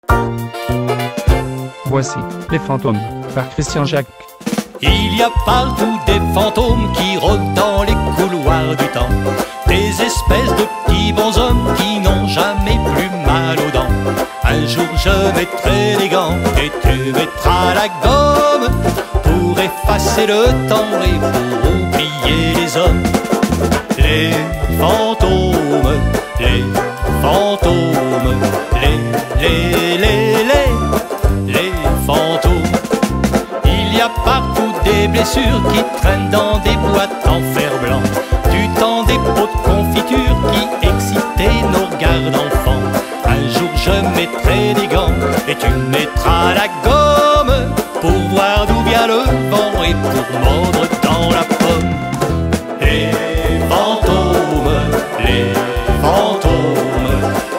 Voici Les Fantômes par Christian Jacques. Il y a partout des fantômes qui rôdent dans les couloirs du temps, des espèces de petits bonshommes qui n'ont jamais plus mal aux dents. Un jour je mettrai les gants et tu mettras la gomme pour effacer le temps et pour oublier les hommes. Les fantômes, les fantômes, les fantômes. Il y a partout des blessures qui traînent dans des boîtes en fer blanc, du temps des pots de confiture qui excitaient nos regards d'enfants. Un jour je mettrai des gants et tu mettras la gomme pour voir d'où vient le vent et pour mordre dans la pomme. Les fantômes, les fantômes,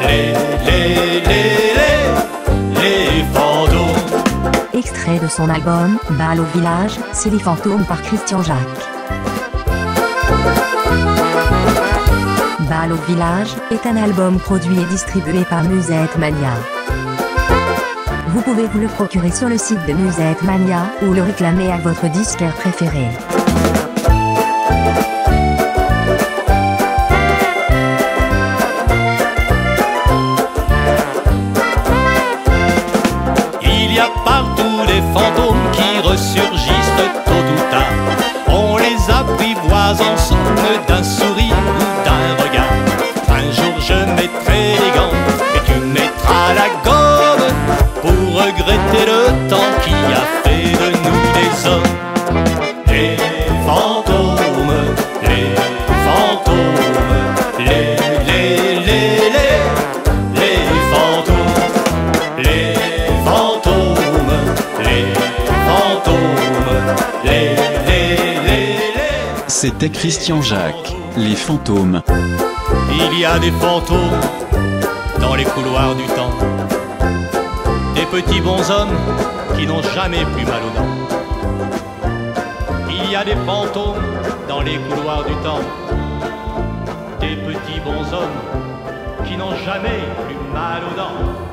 les fantômes. Extrait de son album Bal au village, c'est Les Fantômes par Christian Jacques. Bal au village est un album produit et distribué par Musette Mania. Vous pouvez vous le procurer sur le site de Musette Mania ou le réclamer à votre disquaire préféré. Il y a partout des fantômes qui ressurgissent tôt ou tard. On les apprivoise en somme d'un sourire ou d'un regard. Un jour je mettrai les gants et tu mettras la gomme pour regretter le temps qui a fait de nous des hommes. Les fantômes, les fantômes, les fantômes, les fantômes, les fantômes, C'était Christian Jacques, Les Fantômes. Il y a des fantômes dans les couloirs du temps, des petits bonshommes qui n'ont jamais plus mal aux dents. Il y a des fantômes dans les couloirs du temps, des petits bonshommes qui n'ont jamais plus mal aux dents.